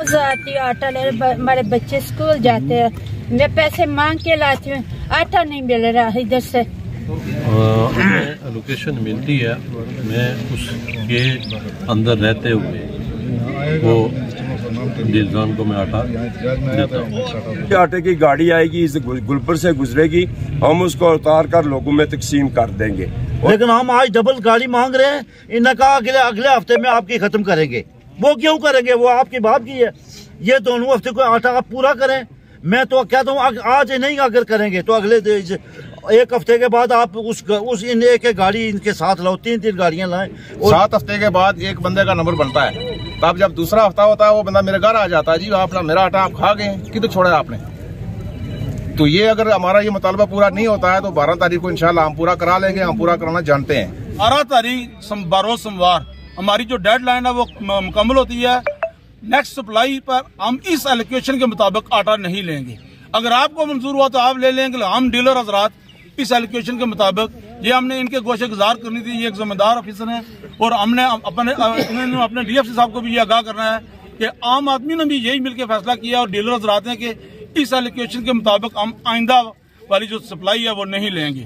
आती हूँ आटा ले, हमारे बच्चे स्कूल जाते हैं, मैं पैसे मांग के लाती हूँ, आटा नहीं मिल रहा इधर से। हमें लोकेशन मिलती है, मैं उसके अंदर रहते हुए वो जिलजान को मैं आटा देता हूँ। आटे की गाड़ी आएगी, इस गुलपुर से गुजरेगी, हम उसको उतार कर लोगों में तकसीम कर देंगे। लेकिन हम आज डबल गाड़ी मांग रहे हैं, इन्होंने कहा अगले हफ्ते में आपकी खत्म करेंगे। वो क्यों करेंगे? वो आपके बाप की है। ये दोनों हफ्ते को आटा आप पूरा करें। मैं तो कहता हूँ आज नहीं अगर करेंगे तो अगले एक हफ्ते के बाद आप उस इन एक गाड़ी इनके साथ लाओ, 3 गाड़ियां लाएं। 7 हफ्ते के बाद एक बंदे का नंबर बनता है, तब जब दूसरा हफ्ता होता है वो बंदा मेरे घर आ जाता है, जी आपने मेरा आटा आप खा गए, किधर छोड़ा आपने। तो ये अगर हमारा ये मुतालबा पूरा नहीं होता है तो 12 तारीख को इंशाल्लाह हम पूरा करा लेंगे। हम पूरा कराना जानते हैं। 12 तारीख बरोज सोमवार हमारी जो डेडलाइन है वो मुकम्मल होती है। नेक्स्ट सप्लाई पर हम इस एलोकेशन के मुताबिक आटा नहीं लेंगे। अगर आपको मंजूर हुआ तो आप ले लेंगे। हम डीलर हजरात इस एलोकेशन के मुताबिक, ये हमने इनके गोशे गुजार करनी थी, ये एक जिम्मेदार ऑफिसर है और हमने अपने डीएफसी साहब को भी ये आगाह करना है कि आम आदमी ने भी यही मिलकर फैसला किया और डीलर हजरात हैं कि इस एलोकेशन के मुताबिक हम आइंदा वाली जो सप्लाई है वो नहीं लेंगे।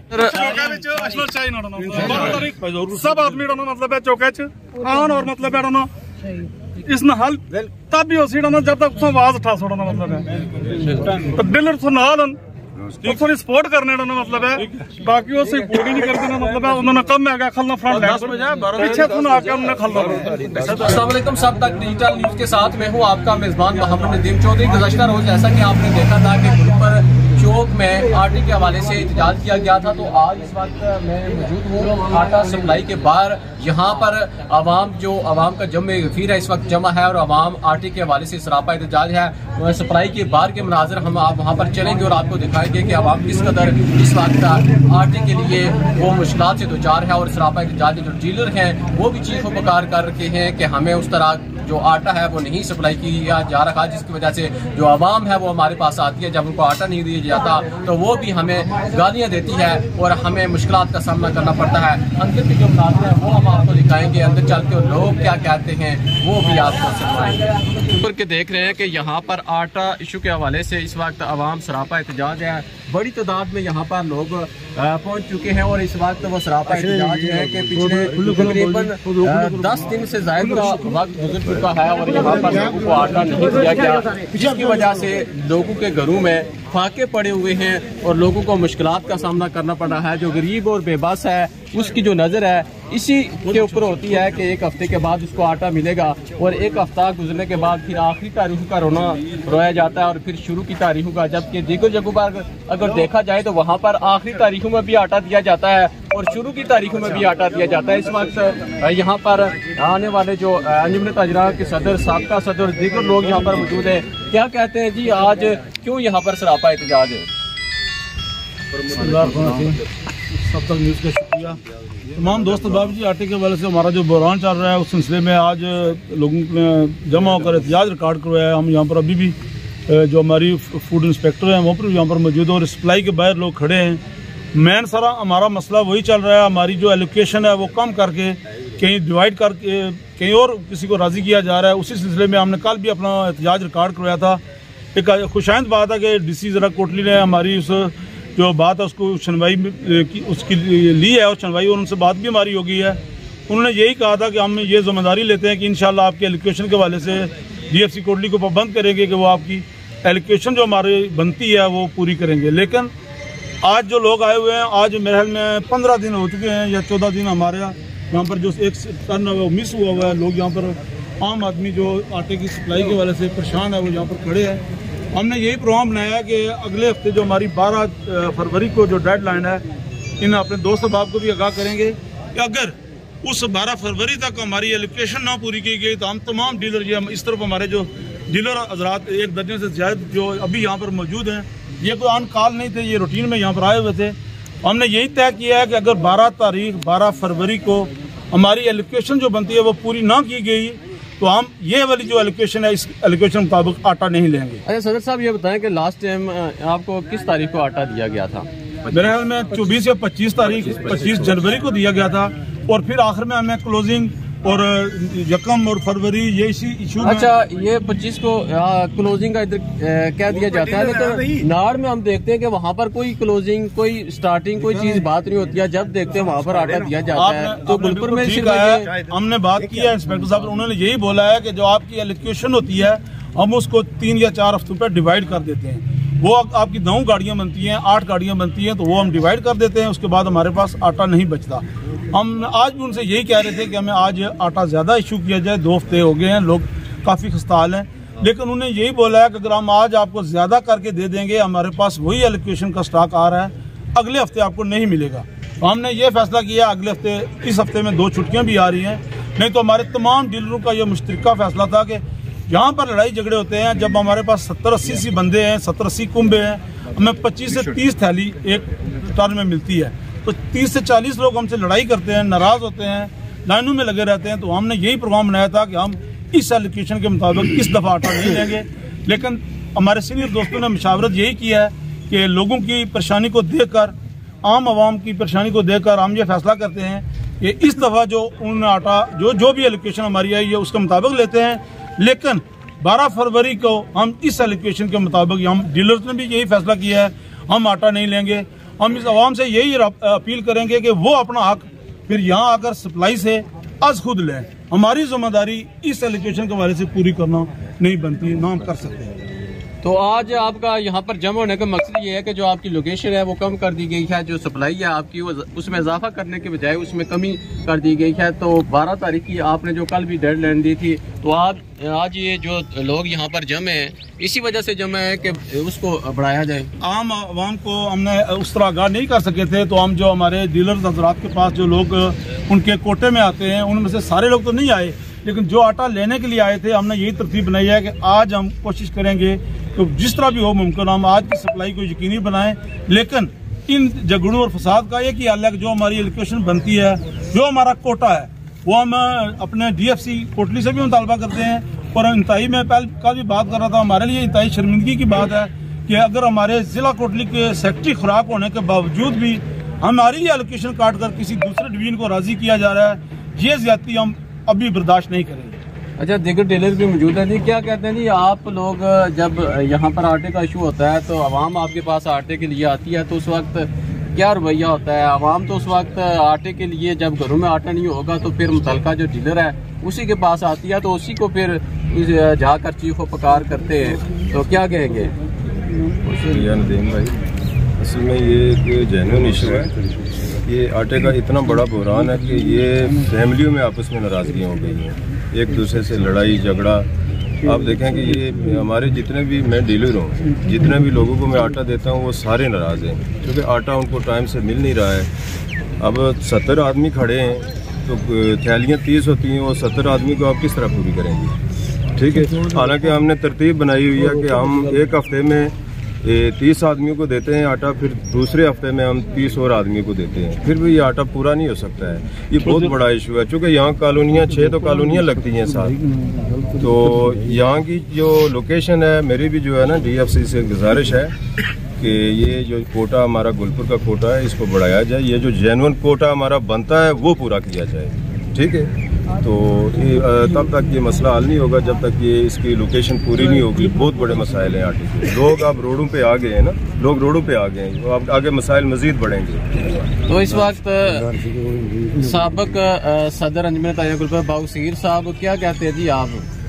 सब आदमी मतलब है चौके आन और मतलब है इसमें हल तब भी उसी जब तक आवाज उठा छोड़ना मतलब है। तो डीलर सुन थोड़ी सपोर्ट करने का मतलब है, बाकी वो सपोर्ट ही नहीं करते ना मतलब है। उन्होंने कम है खलना फ्रंट पीछे सुन आकर उन्होंने खलना। अस्सलाम वालेकुम, सब तक डिजिटल न्यूज के साथ मैं हूँ आपका मेजबान मोहम्मद नदीम चौधरी। गुज़श्ता रोज जैसा कि आपने देखा था कि गुलपुर चौक में आटे के हवाले से एहतजाज किया गया था, तो आज इस वक्त मैं मौजूद हूँ आटा सप्लाई के बाहर। यहाँ पर आवाम का जमे गफीर है, इस वक्त जमा है और आवाम आटे के हवाले से सरापा एहतजाज है। सप्लाई के बाहर के मनाजर हम आप वहाँ पर चलेंगे और आपको दिखाएंगे कि आवाम किस कदर इस वक्त आटे के लिए वो मुश्किलात से दोचार है और सरापा एहतजाज जो डीलर हैं वो भी चीख पुकार कर रखे हैं कि हमें उस तरह जो आटा है वो नहीं सप्लाई किया जा रहा, जिसकी वजह से जो आवाम है वो हमारे पास आती है। जब उनको आटा नहीं दिया जाता तो वो भी हमें गालियां देती है और हमें मुश्किलात का सामना करना पड़ता है। अंदर के जो मनाज़िर हैं वो हम आपको दिखाएंगे, अंदर चल के लोग क्या कहते हैं वो भी आपको सुनवाएंगे। के देख रहे हैं कि यहाँ पर आटा इशू के हवाले से इस वक्त आवाम सरापा एहतजाज है। बड़ी तादाद में यहाँ पर लोग पहुँच चुके हैं और इस वक्त वो सरापा एहतजाज है कि पिछले तकरीबन 10 दिन से ज़्यादा का वक्त गुजर चुका है और यहाँ पर लोगों को आटा नहीं दिया गया, जिसकी वजह से लोगों के घरों में फाके पड़े हुए हैं और लोगों को मुश्किलात का सामना करना पड़ रहा है। जो गरीब और बेबस है उसकी जो नज़र है इसी के ऊपर होती है कि एक हफ्ते के बाद उसको आटा मिलेगा और एक हफ्ता गुजरने के बाद फिर आखिरी तारीखों का रोया जाता है और फिर शुरू की तारीखों का। जबकि दीगर जगहों पर अगर देखा जाए तो वहाँ पर आखिरी तारीखों में भी आटा दिया जाता है और शुरू की तारीखों में भी आटा दिया जाता है। इस वक्त यहाँ पर आने वाले जो अंजुमन ताजरा के सदर, साबका सदर, दीगर लोग यहाँ पर मौजूद है। क्या कहते हैं जी, आज क्यों यहाँ पर सरापा एहतजाज है? सब तक न्यूज़ का शुक्रिया। तमाम दोस्त बाबू जी, आटे के हवाले से हमारा जो बहरान चल रहा है उस सिलसिले में आज लोगों ने जमा होकर एहतजाज रिकॉर्ड करवाया है। हम यहाँ पर अभी भी जो हमारी फूड इंस्पेक्टर हैं वो पर यहाँ पर मौजूद है और सप्लाई के बाहर लोग खड़े हैं। मेन सारा हमारा मसला वही चल रहा है, हमारी जो एलोकेशन है वो कम करके कहीं डिवाइड करके कहीं और किसी को राज़ी किया जा रहा है। उसी सिलसिले में हमने कल भी अपना एहतजाज रिकॉर्ड करवाया था। एक खुशाइंद बात है कि DC ज़रा कोटली ने हमारी उस जो बात है उसको सुनवाई उसकी ली है और सुनवाई और उनसे बात भी हमारी हो गई है। उन्होंने यही कहा था कि हम ये जिम्मेदारी लेते हैं कि इंशाल्लाह आपके एलोकेशन के हवाले से DFC कोटली को पाबंद करेंगे कि वो आपकी एलोकेशन जो हमारी बनती है वो पूरी करेंगे। लेकिन आज जो लोग आए हुए हैं, आज मेरे ख्याल में 15 दिन हो चुके हैं या 14 दिन हमारे यहाँ पर जो एक टर्न है वो मिस हुआ हुआ है। लोग यहाँ पर आम आदमी जो आटे की सप्लाई के वाले से परेशान है वो यहाँ पर खड़े हैं। हमने यही प्रोग्राम बनाया कि अगले हफ्ते जो हमारी 12 फरवरी को जो डेडलाइन है, इन अपने दोस्त बाप को भी आगाह करेंगे कि अगर उस 12 फरवरी तक हमारी एलोकेशन ना पूरी की गई तो हम तमाम डीलर, ये इस तरफ हमारे जो डीलर हजरात 1 दर्जन से ज़्यादा जो अभी यहाँ पर मौजूद हैं, ये कोई ऑन कॉल नहीं थे, ये रूटीन में यहाँ पर आए हुए थे। हमने यही तय किया है कि अगर 12 फरवरी को हमारी एलोकेशन जो बनती है वो पूरी ना की गई तो हम ये वाली जो एलोकेशन है इस एलोकेशन मुताबिक आटा नहीं लेंगे। अच्छा सदर साहब, ये बताएं कि लास्ट टाइम आपको किस तारीख को आटा दिया गया था? मेरे ख्याल में 24 या 25 जनवरी को दिया गया था और फिर आखिर में हमें क्लोजिंग और यकम और फरवरी ये इसी इशू। अच्छा, ये 25 को क्लोजिंग का इधर कह दिया जाता है, लेकिन नाड़ में हम देखते हैं कि वहाँ पर कोई क्लोजिंग, कोई स्टार्टिंग, कोई चीज बात नहीं होती है। जब देखते हैं वहाँ पर आटा दिया जाता है। तो गुलपुर में हमने बात की है इंस्पेक्टर साहब, उन्होंने यही बोला है कि जो आपकी एलोकेशन होती है हम उसको 3 या 4 हफ्तों पर डिवाइड कर देते हैं। वो आपकी 9 गाड़ियाँ बनती हैं, 8 गाड़ियाँ बनती हैं, तो वो हम डिवाइड कर देते हैं। उसके बाद हमारे पास आटा नहीं बचता। हम आज भी उनसे यही कह रहे थे कि हमें आज आटा ज़्यादा इशू किया जाए। 2 हफ्ते हो गए हैं, लोग काफ़ी खस्ताहाल हैं, लेकिन उन्होंने यही बोला है कि अगर हम आज आपको ज़्यादा करके दे देंगे, हमारे पास वही एलोकेशन का स्टॉक आ रहा है, अगले हफ्ते आपको नहीं मिलेगा। तो हमने ये फैसला किया अगले हफ्ते, इस हफ्ते में 2 छुट्टियाँ भी आ रही हैं। नहीं तो हमारे तमाम डीलरों का ये मुश्तरका फैसला था कि यहाँ पर लड़ाई झगड़े होते हैं, जब हमारे पास 70-80 सी बंदे हैं, 70-80 कुंबे हैं, हमें 25 से 30 थैली एक टर्न में मिलती है। तो 30 से 40 लोग हमसे लड़ाई करते हैं, नाराज होते हैं, लाइनों में लगे रहते हैं। तो हमने यही प्रोग्राम बनाया था कि हम इस एलोकेशन के मुताबिक इस दफ़ा आटा नहीं लेंगे। लेकिन हमारे सीनियर दोस्तों ने मशावरत यही की है कि लोगों की परेशानी को देखकर, आम आवाम की परेशानी को देखकर हम ये फैसला करते हैं कि इस दफ़ा जो उन्होंने आटा जो भी एलोकेशन हमारी आई है उसके मुताबिक लेते हैं। लेकिन 12 फरवरी को हम इस एलोकेशन के मुताबिक, हम डीलर्स ने भी यही फैसला किया है, हम आटा नहीं लेंगे। हम इस आवाम से यही अपील करेंगे कि वो अपना हक फिर यहाँ आकर सप्लाई से आज खुद लें। हमारी जिम्मेदारी इस एलोकेशन के हवाले से पूरी करना नहीं बनती, ना हम कर सकते हैं। तो आज आपका यहाँ पर जमा होने का मकसद ये है कि जो आपकी लोकेशन है वो कम कर दी गई है, जो सप्लाई है आपकी वो उसमें इजाफा करने के बजाय उसमें कमी कर दी गई है। तो 12 तारीख की आपने जो कल भी डेडलाइन दी थी, तो आज ये जो लोग यहाँ पर जमे हैं इसी वजह से जमे है कि उसको बढ़ाया जाए। आम आवाम को हमने उस तरह आगाह नहीं कर सके थे, तो हम जो हमारे डीलर्स हजरात के पास जो लोग उनके कोटे में आते हैं, उनमें से सारे लोग तो नहीं आए, लेकिन जो आटा लेने के लिए आए थे, हमने यही तरतीब बनाई है कि आज हम कोशिश करेंगे तो जिस तरह भी हो मुमकिन हम आज की सप्लाई को यकीनी बनाएं। लेकिन इन झगड़ों और फसाद का एक ही हल है कि जो हमारी एलोकेशन बनती है, जो हमारा कोटा है, वो हम अपने DFC कोटली से भी मुतालबा करते हैं। और इंतहाई में कल भी बात कर रहा था, हमारे लिए इंतहाई शर्मिंदगी की बात है कि अगर हमारे जिला कोटली के सेक्रेटरी खुराक होने के बावजूद भी हमारी एलोकेशन काट कर किसी दूसरे डिवीजन को राजी किया जा रहा है, ये ज्यादती हम अभी बर्दाश्त नहीं करेंगे। अच्छा, दीगर डीलर भी मौजूद है जी, क्या कहते हैं जी, आप लोग जब यहाँ पर आटे का इशू होता है तो आवाम आपके पास आटे के लिए आती है, तो उस वक्त क्या रवैया होता है? आवाम तो उस वक्त आटे के लिए, जब घरों में आटा नहीं होगा तो फिर मुतलका जो डीलर है उसी के पास आती है, तो उसी को फिर जाकर चीखो पकार करते हैं, तो क्या कहेंगे? नदीम भाई, असल में ये एक जेन्युइन इशू है। ये आटे का इतना बड़ा बहरान है कि ये फैमिलियों में आपस में नाराज़गियाँ हो गई हैं, एक दूसरे से लड़ाई झगड़ा। आप देखें कि ये हमारे जितने भी, मैं डीलर हूँ, जितने भी लोगों को मैं आटा देता हूँ वो सारे नाराज़ हैं, क्योंकि आटा उनको टाइम से मिल नहीं रहा है। अब 70 आदमी खड़े हैं तो थैलियाँ 30 होती हैं, वो 70 आदमी को आप किस तरह पूरी करेंगे? ठीक है, हालांकि हमने तरतीब बनाई हुई है कि हम एक हफ्ते में 30 आदमियों को देते हैं आटा, फिर दूसरे हफ्ते में हम 30 और आदमियों को देते हैं, फिर भी ये आटा पूरा नहीं हो सकता है। ये बहुत बड़ा इशू है, क्योंकि यहाँ कॉलोनियाँ 6 तो कॉलोनियाँ लगती हैं साथ। तो यहाँ की जो लोकेशन है, मेरी भी जो है ना DFC से गुजारिश है कि ये जो कोटा हमारा गुलपुर का कोटा है, इसको बढ़ाया जाए। ये जो जेन्युइन कोटा हमारा बनता है वो पूरा किया जाए, ठीक है। तो तब तक ये मसला हल नहीं होगा जब तक ये इसकी लोकेशन पूरी नहीं होगी। बहुत बड़े मसाइल हैं आटे के। लोग अब रोडों पे आ गए हैं ना, लोग रोडों पे आ गए हैं, तो अब आगे मसाइल मजीद बढ़ेंगे। तो इस वक्त साबिक सदर अंजुमन तारीख गुलपुर बाउसीर साहब क्या कहते हैं जी आप?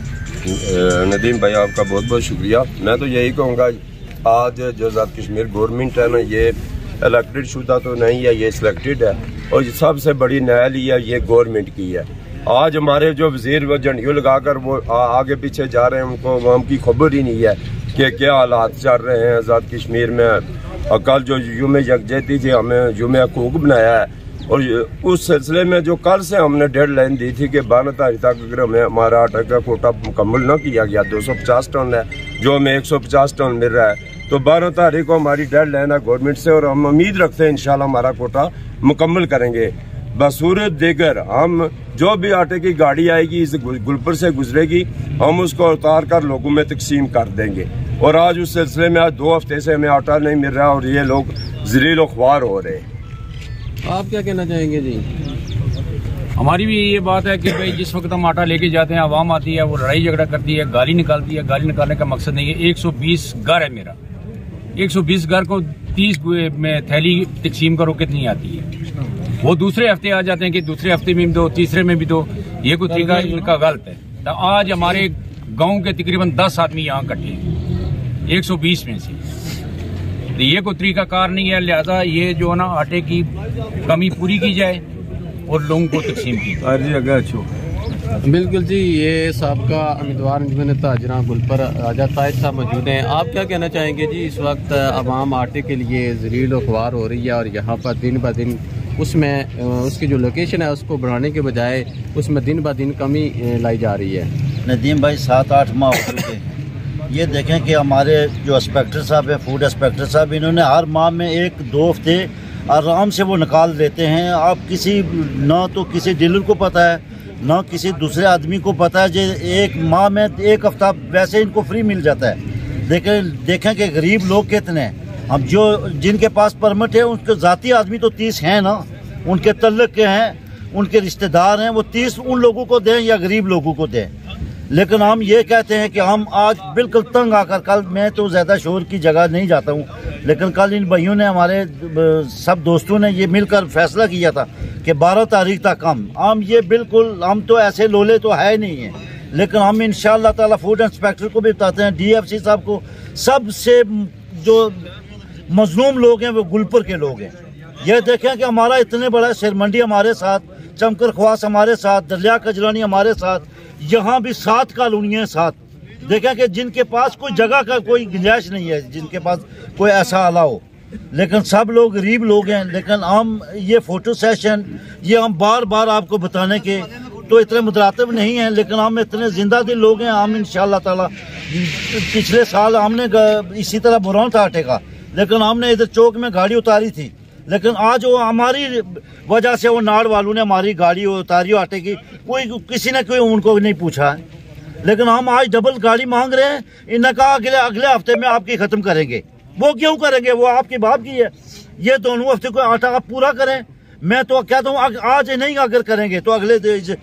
नदीम भाई, आपका बहुत बहुत शुक्रिया। मैं तो यही कहूँगा, आज जो आज़ाद कश्मीर गवर्नमेंट है ना, ये इलेक्टेड शुदा तो नहीं है, ये सिलेक्टेड है, और सबसे बड़ी न्यायालय है ये गवर्नमेंट की है। आज हमारे जो वजीर वो झंडियों लगाकर वो आगे पीछे जा रहे हैं, उनको आवाम की खबर ही नहीं है कि क्या हालात चल रहे हैं आज़ाद कश्मीर में। और कल जो यूम यकजहती थी, हमें यूम हकूक बनाया है, और उस सिलसिले में जो कल से हमने डेडलाइन दी थी कि 12 तारीख तक अगर हमें हमारा आटा का कोटा मुकम्मल न किया गया, 250 टन है जो हमें 150 टन मिल रहा है, तो 12 तारीख को हमारी डेडलाइन है गवर्नमेंट से, और हम उम्मीद रखते हैं इंशाल्लाह हमारा कोटा मुकम्मल करेंगे। बसूरत देगर हम जो भी आटे की गाड़ी आएगी इस गुलपुर से गुजरेगी, हम उसको उतार कर लोगों में तकसीम कर देंगे। और आज उस सिलसिले में आज 2 हफ्ते से हमें आटा नहीं मिल रहा और ये लोग ज़लील ख्वार हो रहे हैं। आप क्या कहना चाहेंगे जी? हमारी भी ये बात है कि भाई जिस वक्त हम आटा लेके जाते हैं, आवाम आती है, वो लड़ाई झगड़ा करती है, गाली निकालती है। गाली निकालने का मकसद नहीं है। 120 घर है मेरा, 120 घर को 30 में थैली तकसीम करो कितनी आती है। वो दूसरे हफ्ते आ जाते हैं कि दूसरे हफ्ते में भी दो, तीसरे में भी दो। ये कोई तरीका इनका गलत है। तो आज हमारे गांव के तकरीबन 10 आदमी यहाँ इकट्ठे हैं 120 में से। तो ये कोई तरीका कार नहीं है। लिहाजा ये जो है ना आटे की कमी पूरी की जाए और लोगों को तकसीम की जाए। बिल्कुल जी, ये सबका उम्मीदवार अंजुमन ताजरा गुलपर राजा ताज साहब मौजूद हैं। आप क्या कहना चाहेंगे जी? इस वक्त अवाम आटे के लिए ज़लील व ख्वार हो रही है और यहाँ पर दिन ब दिन उसमें उसकी जो लोकेशन है उसको बढ़ाने के बजाय उसमें दिन ब दिन कमी लाई जा रही है। नदीम भाई 7-8 माह हो चुके हैं। ये देखें कि हमारे जो इंस्पेक्टर साहब है, फूड इंस्पेक्टर साहब, इन्होंने हर माह में 1-2 हफ्ते आराम से वो निकाल देते हैं। आप किसी ना तो किसी डीलर को पता है ना किसी दूसरे आदमी को पता है। जो एक माह में 1 हफ्ता वैसे इनको फ्री मिल जाता है। देखें कि गरीब लोग कितने हैं। अब जो जिनके पास परमिट है उनके ज़ाती आदमी तो 30 हैं ना, उनके तल्लक के हैं, उनके रिश्तेदार हैं, वो 30 उन लोगों को दें या गरीब लोगों को दें। लेकिन हम ये कहते हैं कि हम आज बिल्कुल तंग आकर, कल मैं तो ज़्यादा शोर की जगह नहीं जाता हूँ, लेकिन कल इन भाइयों ने, हमारे सब दोस्तों ने ये मिलकर फैसला किया था कि 12 तारीख तक हम ये बिल्कुल, हम तो ऐसे लोले तो है नहीं है, लेकिन हम इंशाअल्लाह ताला फूड इंस्पेक्टर को भी बताते हैं, DFC साहब को, सबसे जो मजलूम लोग हैं वो गुलपुर के लोग हैं। ये देखें कि हमारा इतने बड़ा सिरमंडी हमारे साथ, चमकर ख्वास हमारे साथ, दरिया कजरानी हमारे साथ, यहाँ भी 7 कॉलोनियाँ साथ। देखें कि जिनके पास कोई जगह का कोई गुंजाइश नहीं है, जिनके पास कोई ऐसा आला हो, लेकिन सब लोग गरीब लोग हैं। लेकिन हम ये फ़ोटो सेशन ये हम बार बार आपको बताने के तो इतने मुतरातिब नहीं हैं, लेकिन हम इतने जिंदा दिल लोग हैं। हम इंशाअल्लाह ताला, पिछले साल हमने इसी तरह बुरान था आटे का, लेकिन हमने इधर चौक में गाड़ी उतारी थी, लेकिन आज वो हमारी वजह से वो नाड़ वालों ने हमारी गाड़ी उतारी आटे की, कोई किसी ने कोई उनको नहीं पूछा है। लेकिन हम आज डबल गाड़ी मांग रहे हैं। इन्होंने कहा अगले हफ्ते में आपकी ख़त्म करेंगे। वो क्यों करेंगे? वो आपके बाप की है। ये दोनों हफ्ते को आटा आप पूरा करें। मैं तो कहता हूँ आज नहीं अगर करेंगे तो अगले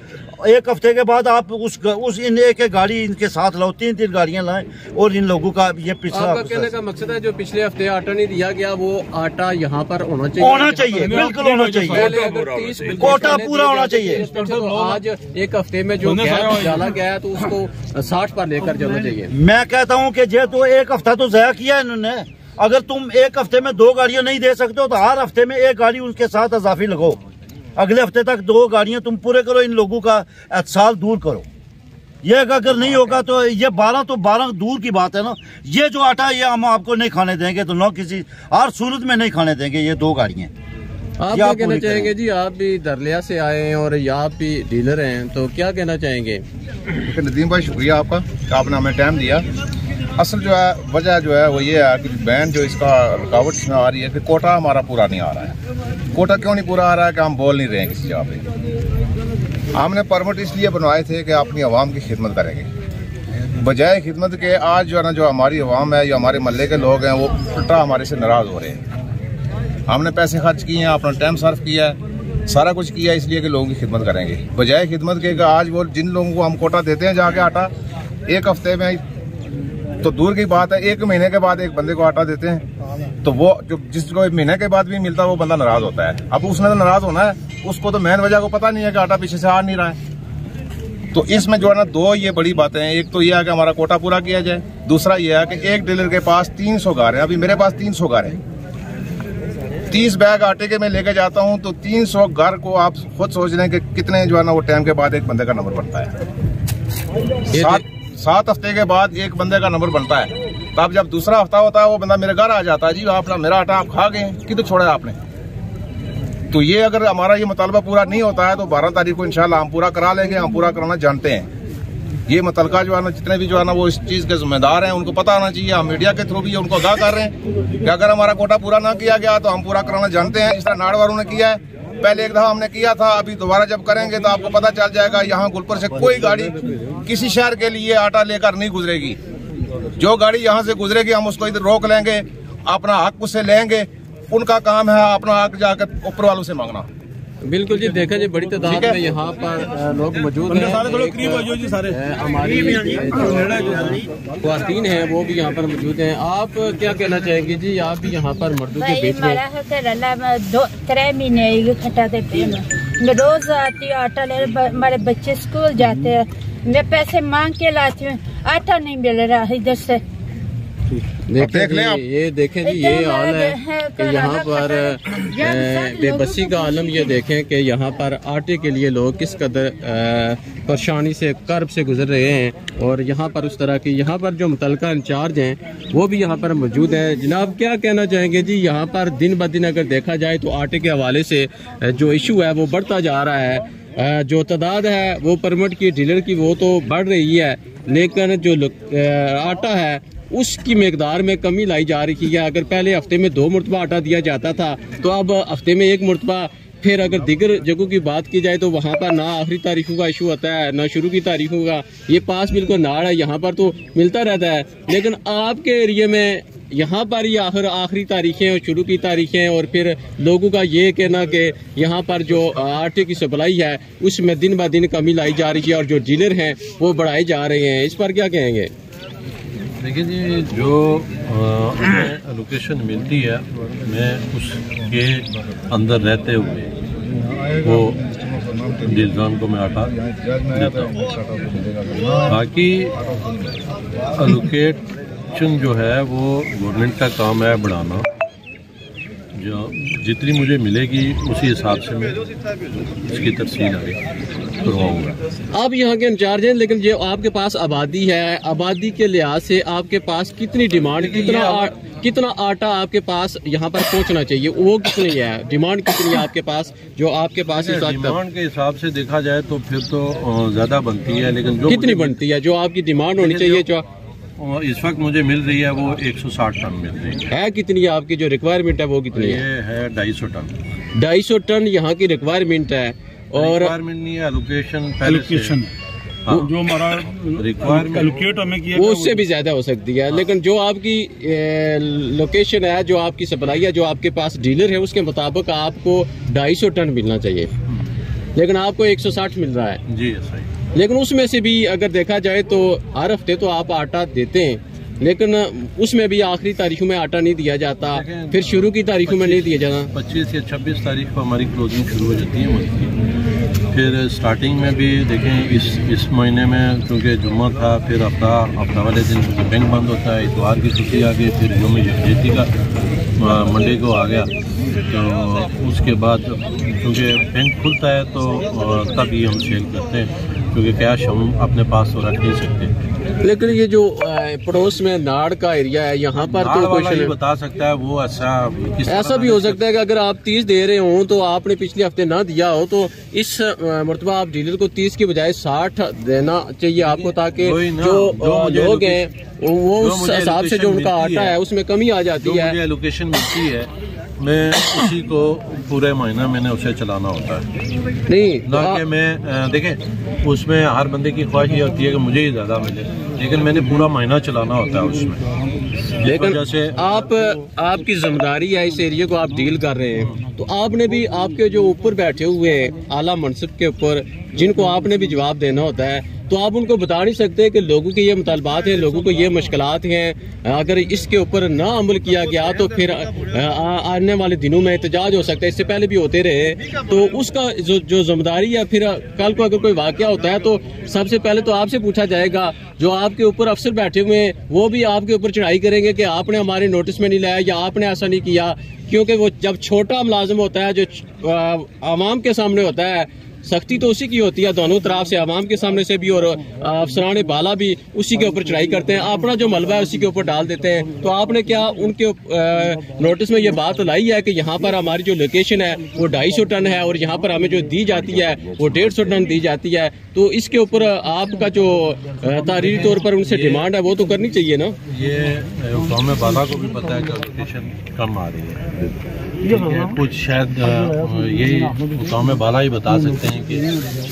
1 हफ्ते के बाद आप उस इन एक गाड़ी इनके साथ लाओ, 3-3 गाड़ियां लाएं और इन लोगों का ये पिछला। आपका कहने का मकसद है जो पिछले हफ्ते आटा नहीं दिया गया वो आटा यहाँ पर होना चाहिए, बिल्कुल होना चाहिए, कोटा पूरा होना चाहिए। तो आज 1 हफ्ते में जो गैप डाला गया है तो उसको 60 पर लेकर चलना चाहिए। मैं कहता हूँ कि जो तो 1 हफ्ता तो ज़ाया किया है इन्होंने। अगर तुम 1 हफ्ते में 2 गाड़ियां नहीं दे सकते हो तो हर हफ्ते में 1 गाड़ी उनके साथ इजाफी लगाओ। अगले हफ्ते तक 2 गाड़ियां तुम पूरे करो, इन लोगों का एहसास दूर करो। ये अगर नहीं होगा तो ये 12 तो 12 दूर की बात है ना। ये जो आटा ये हम आपको नहीं खाने देंगे, तो ना किसी हर सूरत में नहीं खाने देंगे ये 2 गाड़ियां। आप क्या कहना चाहेंगे जी? आप भी दरलिया से आए हैं और यहाँ आप भी डीलर हैं, तो क्या कहना चाहेंगे? नदीम भाई शुक्रिया आपका कि आपने हमें टाइम दिया। असल जो है वजह जो है वो ये है कि बैन जो इसका रुकावट इसमें आ रही है कि कोटा हमारा पूरा नहीं आ रहा है। कोटा क्यों नहीं पूरा आ रहा है कि हम बोल नहीं रहे हैं किसी जगह पे। हमने परमिट इसलिए बनवाए थे कि अपनी आवाम की खिदमत करेंगे, बजाय खिदमत के आज जो है ना जो हमारी आवाम है या हमारे मोहल्ले के लोग हैं वो उल्टा हमारे से नाराज़ हो रहे हैं। हमने पैसे खर्च किए हैं, अपना टाइम सर्व किया है, सारा कुछ किया इसलिए कि लोगों की खिदमत करेंगे, बजाय खिदमत के आज वो जिन लोगों को हम कोटा देते हैं जाके आटा 1 हफ्ते में तो दूर की बात है 1 महीने के बाद एक बंदे को आटा देते हैं, तो वो जो जिसको 1 महीने के बाद भी मिलता है वो बंदा नाराज होता है। अब उसने तो नाराज होना है, उसको तो मेन वजह को पता नहीं है कि आटा पीछे से आ नहीं रहा है। तो इसमें जो है ना 2 ये बड़ी बातें हैं। एक तो ये है कि हमारा कोटा पूरा किया जाए, दूसरा ये है कि एक डीलर के पास 300 गार है। अभी मेरे पास 300 गार है, 30 बैग आटे के मैं लेके जाता हूँ, तो 300 गार को आप खुद सोच रहे हैं कि कितने जो है ना वो टाइम के बाद एक बंदे का नंबर बनता है। 7 हफ्ते के बाद एक बंदे का नंबर बनता है। तब जब दूसरा हफ्ता होता है वो बंदा मेरे घर आ जाता है, जी आपने मेरा आटा आप खा गए, कितने छोड़ा आपने। तो ये अगर हमारा ये मुतालबा पूरा नहीं होता है तो 12 तारीख को इंशाल्लाह हम पूरा करा लेंगे। हम पूरा कराना जानते हैं। ये मुतलका जो है ना जितने भी जो है ना वो इस चीज़ के जिम्मेदार हैं उनको पता होना चाहिए। हम मीडिया के थ्रू भी उनको आगाह कर रहे हैं कि अगर हमारा कोटा पूरा ना किया गया तो हम पूरा कराना जानते हैं। जिस तरह नाड़ वालों ने किया है, पहले एक दफा हमने किया था, अभी दोबारा जब करेंगे तो आपको पता चल जाएगा। यहाँ गुलपुर से कोई गाड़ी किसी शहर के लिए आटा लेकर नहीं गुजरेगी। जो गाड़ी यहाँ से गुजरेगी हम उसको इधर रोक लेंगे, अपना हक उससे लेंगे। उनका काम है अपना हक जाकर ऊपर वालों से मांगना। बिल्कुल जी, देखा जी बड़ी तादाद में यहाँ पर लोग मौजूद हैं। हमारी ख्वातीन हैं वो भी यहाँ पर मौजूद हैं। आप क्या कहना चाहेंगे जी? आप भी यहाँ पर मर्दों के बीच में 3 महीने खटाते पे मैं रोज आती हूँ आटा ले, हमारे बच्चे स्कूल जाते हैं, मैं पैसे मांग के लाती हूँ, आटा नहीं मिल रहा इधर से। ये देखें जी, ये हाल है कि यहाँ पर बेबसी का आलम। ये देखें कि यहाँ पर आटे के लिए लोग किस कदर परेशानी से, कर्ब से गुजर रहे हैं। और यहाँ पर उस तरह की, यहाँ पर जो मुतलका इंचार्ज हैं वो भी यहाँ पर मौजूद हैं। जनाब क्या कहना चाहेंगे जी? यहाँ पर दिन ब दिन अगर देखा जाए तो आटे के हवाले से जो इशू है वो बढ़ता जा रहा है। जो तादाद है वो परमिट की, डीलर की, वो तो बढ़ रही है, लेकिन जो आटा है उसकी मकदार में कमी लाई जा रही है। अगर पहले हफ्ते में 2 मरतबा आटा दिया जाता था तो अब हफ्ते में 1 मरतबा। फिर अगर दीगर जगहों की बात की जाए तो वहाँ पर ना आखिरी तारीखों का इशू होता है ना शुरू की तारीखों का। ये पास बिल्कुल नाड़ है, यहाँ पर तो मिलता रहता है, लेकिन आपके एरिया में यहाँ पर ही आखिरी तारीखें और शुरू की तारीखें। और फिर लोगों का ये कहना कि यहाँ पर जो आटे की सप्लाई है उसमें दिन ब दिन कमी लाई जा रही है और जो डीलर हैं वो बढ़ाए जा रहे हैं। इस पर क्या कहेंगे? देखिए जी, जो लोकेशन मिलती है मैं उसके अंदर रहते हुए वो डिलजान को मैं आटा देता हूँ। बाकी एलोकेशन जो है वो गवर्नमेंट का काम है बढ़ाना। जो जितनी मुझे मिलेगी उसी हिसाब से मैं इसकी तफसील आगे करवाऊंगा। आप यहाँ के इंचार्ज हैं, लेकिन जो आपके पास आबादी है, आबादी के लिहाज से आपके पास कितनी डिमांड, कितना आटा आपके पास यहाँ पर पहुँचना चाहिए, वो कितनी है? डिमांड कितनी है आपके पास? जो आपके पास डिमांड के हिसाब से देखा जाए तो फिर तो ज्यादा बनती है, लेकिन जो कितनी बनती है जो आपकी डिमांड होनी चाहिए? जो इस वक्त मुझे मिल रही है वो 160 टन मिल रही है। कितनी है आपकी जो रिक्वायरमेंट है वो कितनी है? ये है 250 टन। 250 टन यहाँ की रिक्वायरमेंट है। और रिक्वायरमेंट नहीं है, एलोकेशन जो हमारा रिक्वायरमेंट एलोकेट हमें किया वो उससे भी ज्यादा हो सकती है। लेकिन जो आपकी लोकेशन है, जो आपकी सप्लाई है, जो आपके पास डीलर है, उसके मुताबिक आपको 250 टन मिलना चाहिए, लेकिन आपको 160 मिल रहा है। जी सही। लेकिन उसमें से भी अगर देखा जाए तो हर हफ्ते तो आप आटा देते हैं, लेकिन उसमें भी आखिरी तारीखों में आटा नहीं दिया जाता, फिर शुरू की तारीखों में नहीं दिया जाता। 25 या 26 तारीख को हमारी क्लोजिंग शुरू हो जाती है मंथ की। फिर स्टार्टिंग में भी देखें इस महीने में क्योंकि जुम्मा था, फिर हफ्ता वाले दिन बैंक बंद होता है, इतवार की छुट्टी आ गई, फिर यौम यकजहती का मंडे को आ गया। तो उसके बाद क्योंकि बैंक खुलता है तो तभी हम सेल करते हैं, क्योंकि कैश हम अपने पास तो रख नहीं सकते। लेकिन ये जो पड़ोस में नाड़ का एरिया है, यहाँ पर तो कोई बता सकता है वो ऐसा भी हो सकता है कि अगर आप 30 दे रहे हो तो आपने पिछले हफ्ते ना दिया हो, तो इस मरतबा आप डीलर को 30 की बजाय 60 देना चाहिए आपको, ताकि जो लोग हैं वो उस हिसाब से जो उनका आटा है उसमें कमी आ जाती है। मुझे लोकेशन मिलती है, मैं उसी को पूरे महीना मैंने उसे चलाना होता है। नहीं ना कि मैं देखें उसमें हर बंदे की ख्वाहिश ये होती है कि मुझे ही ज्यादा मिले, लेकिन मैंने पूरा महीना चलाना होता है उसमें। लेकिन जैसे आपकी जिम्मेदारी है, इस एरिया को आप डील कर रहे हैं, तो आपने भी आपके जो ऊपर बैठे हुए हैं आला मनसब के ऊपर, जिनको आपने भी जवाब देना होता है, तो आप उनको बता नहीं सकते कि लोगों के ये मुतालबात हैं, लोगों को ये मुश्किलात हैं, अगर इसके ऊपर ना अमल किया गया तो फिर आने वाले दिनों में एहतजाज हो सकता है। इससे पहले भी होते रहे, तो उसका जो जिम्मेदारी है, फिर कल को अगर कोई वाकया होता है तो सबसे पहले तो आपसे पूछा जाएगा। जो आपके ऊपर अफसर बैठे हुए हैं वो भी आपके ऊपर चढ़ाई करेंगे कि आपने हमारे नोटिस में नहीं लाया या आपने ऐसा नहीं किया, क्योंकि वो जब छोटा मुलाजिम होता है, जो आवाम के सामने होता है, सख्ती तो उसी की होती है दोनों तरफ से, आवाम के सामने से भी और अफसरान बाला भी उसी के ऊपर चढ़ाई करते हैं, अपना जो मलबा है उसी के ऊपर डाल देते हैं। तो आपने क्या उनके नोटिस में ये बात लाई है कि यहाँ पर हमारी जो लोकेशन है वो 250 टन है और यहाँ पर हमें जो दी जाती है वो 150 टन दी जाती है, तो इसके ऊपर आपका जो तारीरी तौर पर उनसे डिमांड है वो तो करनी चाहिए ना। ये हुकाम बाला को भी पता है कि लोकेशन कम आ रही है, कुछ शायद यही हुकाम बाला ही बता सकते हैं कि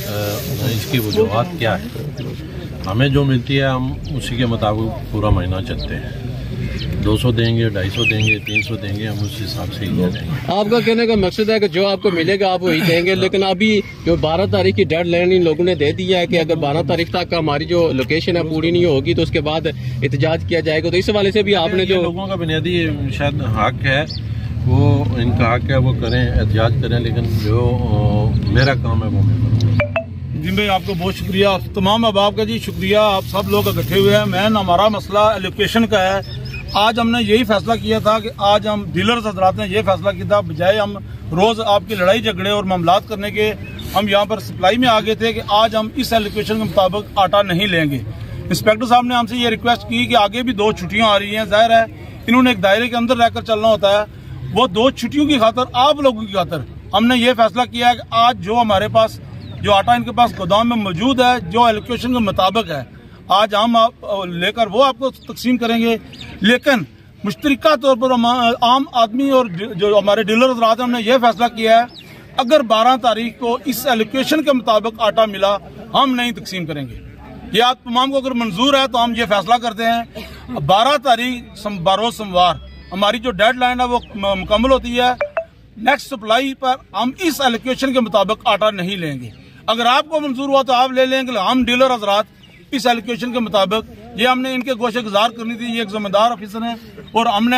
इसकी वजूहत क्या है। हमें जो मिलती है हम उसी के मुताबिक पूरा महीना चलते हैं। 200 देंगे, 250 देंगे, 300 देंगे, हम उस हिसाब से ही दे देंगे। आपका कहने का मकसद है कि जो आपको मिलेगा आप वही देंगे, लेकिन अभी जो 12 तारीख की डेड लाइन इन लोगों ने दे दी है कि अगर 12 तारीख तक हमारी जो लोकेशन है पूरी नहीं होगी तो उसके बाद एहतजाज किया जाएगा। तो इस हवाले से भी आपने जो लोगों का बुनियादी शायद हक है, वो इनका हक है, वो करें, एहतजाज करें, लेकिन जो मेरा काम है वो मैं करूँगा। जी भाई, आपको बहुत शुक्रिया, तमाम अहबाब का जी शुक्रिया। आप सब लोग इकट्ठे हुए हैं। मैन हमारा मसला एलोकेशन का है। आज हमने यही फैसला किया था कि आज हम डीलर्स हजरात ने यह फैसला किया था, बजाय हम रोज आपकी लड़ाई झगड़े और मामलात करने के, हम यहाँ पर सप्लाई में आ गए थे कि आज हम इस एलोकेशन के मुताबिक आटा नहीं लेंगे। इंस्पेक्टर साहब ने हमसे ये रिक्वेस्ट की कि आगे भी 2 छुट्टियाँ आ रही हैं, जाहिर है इन्होंने एक दायरे के अंदर रहकर चलना होता है। वो 2 छुट्टियों की खातर, आप लोगों की खातर हमने ये फैसला किया है कि आज जो हमारे पास जो आटा इनके पास गोदाम में मौजूद है, जो एलोकेशन के मुताबिक है, आज हम लेकर वो आपको तकसीम करेंगे। लेकिन मुश्तरका तौर पर आम आदमी और जो हमारे डीलर हज़रात हैं, हमने ये फैसला किया है अगर 12 तारीख को इस एलोकेशन के मुताबिक आटा मिला, हम नहीं तकसीम करेंगे। ये आप तमाम को अगर मंजूर है तो हम ये फैसला करते हैं 12 तारीख बारोज सोमवार हमारी जो डेडलाइन है वो मुकम्मल होती है। नेक्स्ट सप्लाई पर हम इस एलोकेशन के मुताबिक आटा नहीं लेंगे। अगर आपको मंजूर हुआ तो आप ले लेंगे। हम डीलर हजरात इस एलोकेशन के मुताबिक, ये हमने इनके गोशे गुजार करनी थी, ये एक जिम्मेदार ऑफिसर है और हमने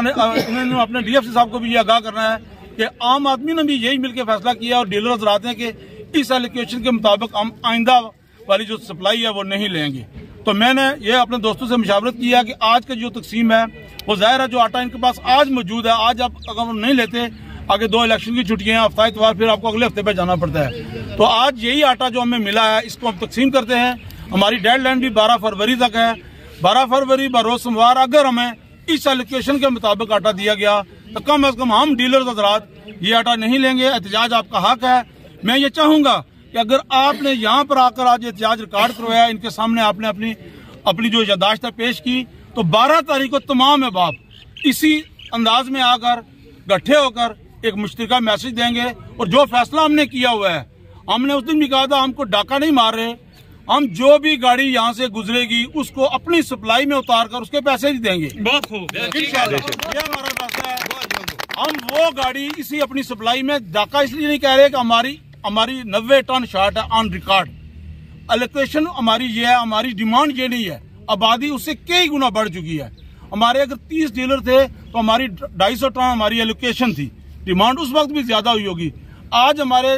अपने DFC साहब को भी ये आगाह करना है कि आम आदमी ने भी यही मिलकर फैसला किया और डीलर हजरात हैं कि इस एलोकेशन के मुताबिक हम आइंदा वाली जो सप्लाई है वो नहीं लेंगे। तो मैंने ये अपने दोस्तों से मुशावरत किया कि आज का जो तकसीम है वो जाहिर है जो आटा इनके पास आज मौजूद है, आज आप अगर नहीं लेते, आगे 2 इलेक्शन की छुट्टियां हैं, हफ्ता इतवार, फिर आपको अगले हफ्ते पे जाना पड़ता है। तो आज यही आटा जो हमें मिला है इसको हम तकसीम करते हैं। हमारी डेडलाइन भी 12 फरवरी तक है। 12 फरवरी बरोज सोमवार अगर हमें इस एलोकेशन के मुताबिक आटा दिया गया तो कम अज कम हम डीलर हजरात ये आटा नहीं लेंगे। एहतजाज आपका हक है। मैं ये चाहूंगा कि अगर आपने यहाँ पर आकर आज एहतजाज रिकॉर्ड करवाया, इनके सामने आपने अपनी जो यादाश्त पेश की, तो 12 तारीख को तमाम अहबाब इसी अंदाज में आकर इकट्ठे होकर एक मुश्तरका मैसेज देंगे। और जो फैसला हमने किया हुआ है, हमने उस दिन भी कहा था हमको डाका नहीं मार रहे, हम जो भी गाड़ी यहाँ से गुजरेगी उसको अपनी सप्लाई में उतार कर उसके पैसे ही देंगे। बहुत खूब, ये हमारा फैसला है। हम वो गाड़ी इसी अपनी सप्लाई में, डाका इसलिए नहीं कह रहे कि हमारी 90 टन शार्ट है ऑन रिकॉर्ड। एलोकेशन हमारी ये है, हमारी डिमांड ये नहीं है, आबादी उससे कई गुना बढ़ चुकी है। हमारे अगर 30 डीलर थे तो हमारी 250 टन हमारी एलोकेशन थी, डिमांड उस वक्त भी ज्यादा हुई होगी। आज हमारे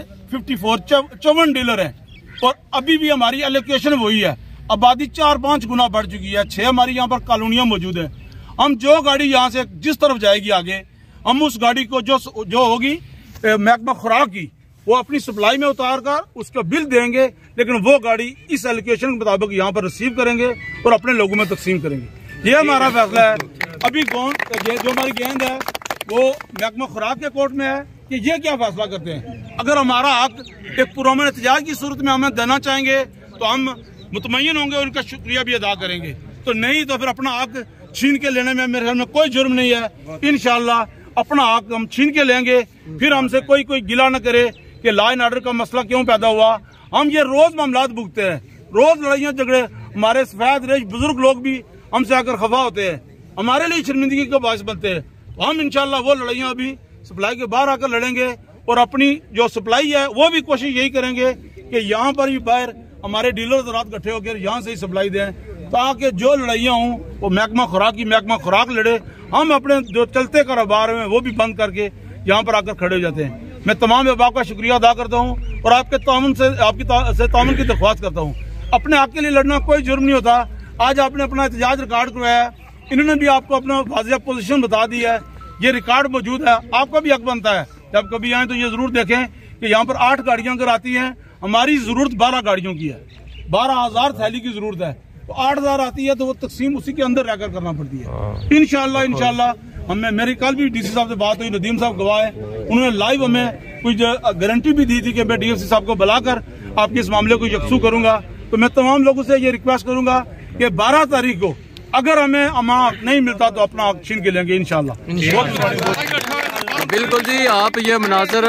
54 डीलर हैं और अभी भी हमारी एलोकेशन वही है, आबादी 4-5 गुना बढ़ चुकी है। 6 हमारी यहाँ पर कॉलोनियां मौजूद है। हम जो गाड़ी यहाँ से जिस तरफ जाएगी आगे, हम उस गाड़ी को जो होगी महकमा खुराक की, वो अपनी सप्लाई में उतार कर उसका बिल देंगे, लेकिन वो गाड़ी इस एलोकेशन के मुताबिक यहाँ पर रिसीव करेंगे और अपने लोगों में तकसीम करेंगे। ये हमारा फैसला है। अभी जो हमारी गेंद है वो महकमा खुराक के कोर्ट में है कि ये क्या फैसला करते हैं। अगर हमारा हक एक पुरअमन एहतजाज की सूरत में हमें देना चाहेंगे तो हम मुतमय्यन होंगे, उनका शुक्रिया भी अदा करेंगे। तो नहीं तो फिर अपना हक छीन के लेने में मेरे ख्याल में कोई जुर्म नहीं है। इंशाल्लाह अपना हक हम छीन के लेंगे, फिर हमसे कोई गिला न करे कि लॉ एंड ऑर्डर का मसला क्यों पैदा हुआ। हम ये रोज मामलात भुगते हैं, रोज लड़ाइयाँ झगड़े, हमारे सफेद रेश बुजुर्ग लोग भी हमसे आकर खफा होते हैं, हमारे लिए शर्मिंदगी का बायस बनते हैं। तो हम इंशाल्लाह वो लड़ाइयाँ अभी सप्लाई के बाहर आकर लड़ेंगे और अपनी जो सप्लाई है वो भी कोशिश यही करेंगे कि यहाँ पर ही बाहर हमारे डीलर रात इकट्ठे होकर यहाँ से ही सप्लाई दें, ताकि जो लड़ाइयाँ हों वो महकमा खुराक लड़े। हम अपने जो चलते कारोबार में वो भी बंद करके यहाँ पर आकर खड़े हो जाते हैं। मैं तमाम अहबाब का शुक्रिया अदा करता हूँ और आपके ताउन से ताउन की दरख्वास्त करता हूँ। अपने हक के लिए लड़ना कोई जुर्म नहीं होता। आज आपने अपना एहतजाज रिकॉर्ड करवाया, इन्होंने भी आपको अपना वाज़ेह पोजीशन बता दी है, ये रिकॉर्ड मौजूद है। आपका भी हक बनता है जब कभी आए तो ये जरूर देखें कि यहाँ पर 8 गाड़ियां अगर आती हैं, हमारी जरूरत 12 गाड़ियों की है, 12,000 थैली की जरूरत है, तो 8,000 आती है तो वो तकसीम उसी के अंदर रहकर करना पड़ती है। इंशाल्लाह हमें, मेरी कल भी डीसी साहब से बात हुई, नदीम साहब गवाह है, उन्होंने लाइव हमें कुछ गारंटी भी दी थी कि मैं DFC साहब को बुलाकर आपके इस मामले को यकसू करूंगा। तो मैं तमाम लोगों से ये रिक्वेस्ट करूंगा कि 12 तारीख को अगर हमें अमाउंट नहीं मिलता तो अपना हक छीन के लेंगे इंशाल्लाह। बिल्कुल जी, आप ये मनाजर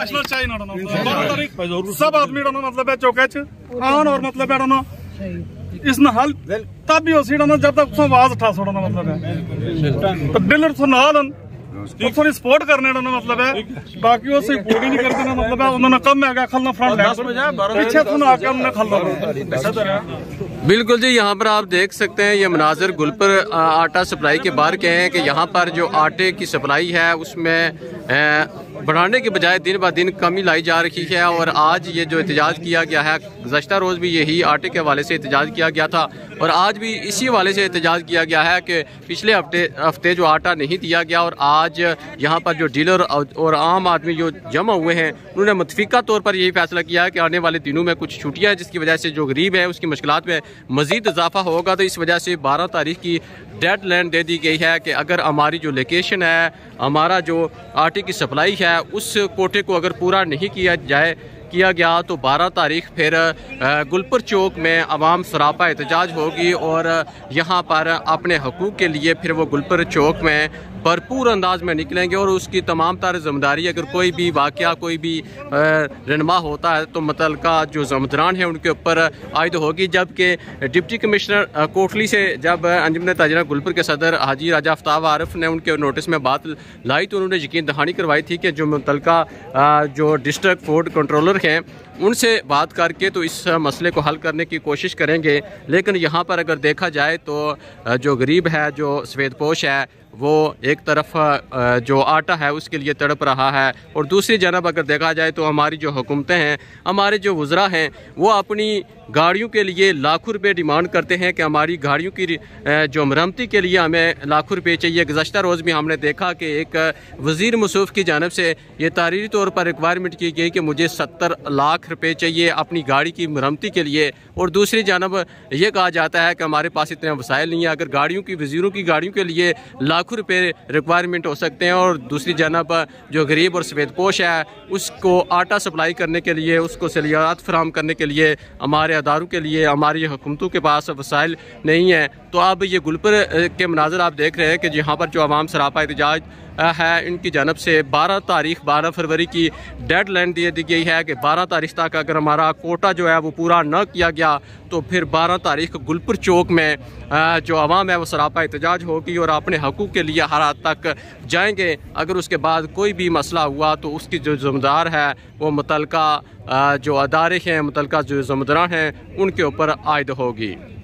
सब आदमी मतलब चौके और मतलब इस नाल तब भी उसी जब तक उसको आवाज उठा छोड़ना मतलब है तो डीलर तो नाल थोड़ी सपोर्ट करने का मतलब है, बाकी वो सपोर्ट ही नहीं करते ना मतलब है। उन्होंने कम है खलना फ्रंट पीछे सुना के उन्होंने खलना। बिल्कुल जी, यहाँ पर आप देख सकते हैं ये मनाजर गुलपर आटा सप्लाई के बाहर के हैं कि यहाँ पर जो आटे की सप्लाई है उसमें बढ़ाने के बजाय दिन ब दिन कमी लाई जा रही है। और आज ये जो एहतजाज किया गया है, गुज़श्ता रोज़ भी यही आटे के हवाले से एहतजाज किया गया था और आज भी इसी हवाले से एहतजाज किया गया है कि पिछले हफ्ते जो आटा नहीं दिया गया और आज यहाँ पर जो डीलर और आम आदमी जो जमा हुए हैं उन्होंने मुतफिका तौर पर यही फैसला किया है कि आने वाले दिनों में कुछ छुट्टियाँ हैं जिसकी वजह से जो गरीब है उसकी मुश्किलात में मज़ीद इजाफा होगा। तो इस वजह से 12 तारीख की डेडलाइन दे दी गई है कि अगर हमारी जो लोकेशन है, हमारा जो आटे की सप्लाई है, उस कोटे को अगर पूरा नहीं किया गया तो 12 तारीख फिर गुलपर चौक में अवाम सरापा एहतजाज होगी और यहाँ पर अपने हकूक़ के लिए फिर वो गुलपर चौक में भरपूर अंदाज में निकलेंगे और उसकी तमाम तार ज़िम्मेदारी अगर कोई भी वाक़या कोई भी रहनुमा होता है तो मुतल्लिका जो ज़िम्मेदारान हैं उनके ऊपर आयद होगी। जबकि डिप्टी कमिश्नर कोटली से जब अंजुमन ताजिरा गुलपर के सदर हाजी राजा आफ्ताब आरिफ ने उनके नोटिस में बात लाई तो उन्होंने यकीन दहानी करवाई थी कि जो मुतल्लिका जो डिस्ट्रिक्ट फूड कंट्रोलर हैं उनसे बात करके तो इस मसले को हल करने की कोशिश करेंगे। लेकिन यहाँ पर अगर देखा जाए तो जो गरीब है, जो सफ़ेदपोश है, वो एक तरफ जो आटा है उसके लिए तड़प रहा है और दूसरी जानब अगर देखा जाए तो हमारी जो हुकूमतें हैं, हमारे जो वज़रा हैं, वो अपनी गाड़ियों के लिए लाखों रुपए डिमांड करते हैं कि हमारी गाड़ियों की जो मरम्मती के लिए हमें लाखों रुपए चाहिए। गुज़श्ता रोज़ भी हमने देखा कि एक वज़ीर मसूफ़ की जानब से ये तारीरी तौर पर रिक्वायरमेंट की गई कि मुझे 70 लाख रुपए चाहिए अपनी गाड़ी की मरम्मती के लिए और दूसरी जानब ये कहा जाता है कि हमारे पास इतने वसाइल नहीं है। अगर गाड़ियों की वज़ीरों की गाड़ियों के लिए लाखों रुपए रिक्वायरमेंट हो सकते हैं और दूसरी जानब जो गरीब और सफ़ेदपोश है उसको आटा सप्लाई करने के लिए, उसको सहूलियात फराहम करने के लिए, हमारे अदारों के लिए हमारी हुकूमतों के पास वसाइल नहीं है। तो अब ये गुलपर के मनाज़र आप देख रहे हैं कि यहाँ पर जो आवाम सरापा एहतजाज है इनकी जानब से 12 फरवरी की डेडलाइन दे दी गई है कि 12 तारीख तक अगर हमारा कोटा जो है वो पूरा न किया गया तो फिर 12 तारीख गुलपर चौक में जो आवाम है वो सरापा एहतजाज होगी और अपने हकूक़ के लिए हर हद तक जाएंगे। अगर उसके बाद कोई भी मसला हुआ तो उसकी जो ज़िम्मेदार है वो मुतल्लिका जो अदारे हैं, मुतल्लिका जो ज़िम्मेदार हैं उनके ऊपर आयद होगी।